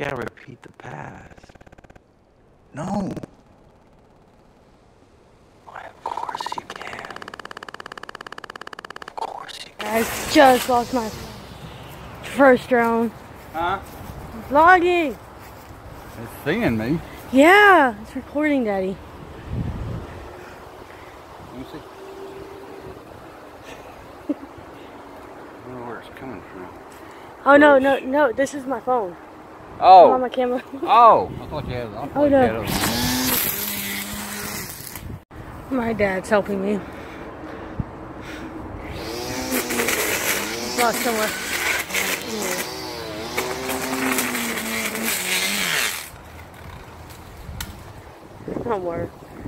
can't repeat the past. No. Why, of course you can. Of course you can. I just lost my first drone. Huh? Vlogging. It's seeing me. Yeah, it's recording, Daddy. Let me see. I don't know where it's coming from. Oh no, this is my phone. Oh. I'm on my camera. Oh. I thought you had it. Oh no. My dad's helping me. Lost somewhere. Don't worry.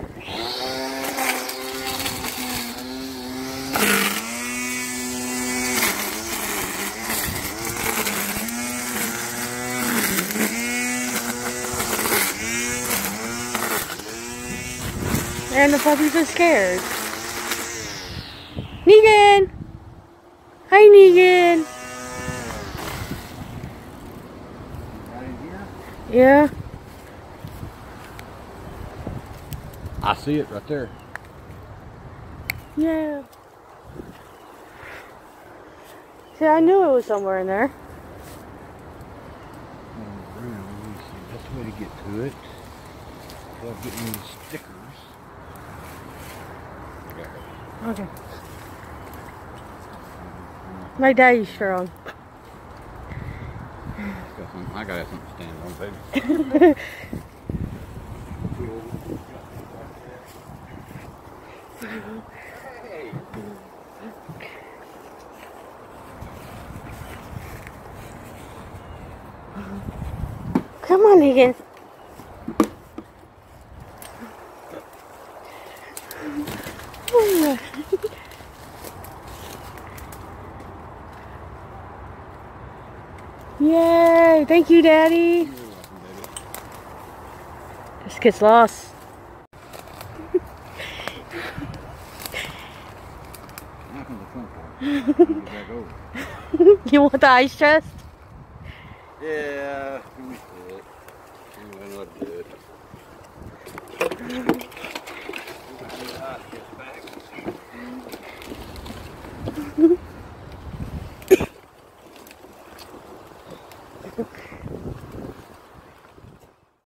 And the puppies are scared. Negan! Hi, Negan! Right in here? Yeah? I see it right there. Yeah. See, I knew it was somewhere in there. Let me see. That's the way to get to it. Without getting any stickers. Okay. My daddy's strong. I gotta have something to stand on, baby. Come on, Negan. Yay! Thank you, Daddy. This gets lost. You want the ice chest? Yeah, we should. We might not do it.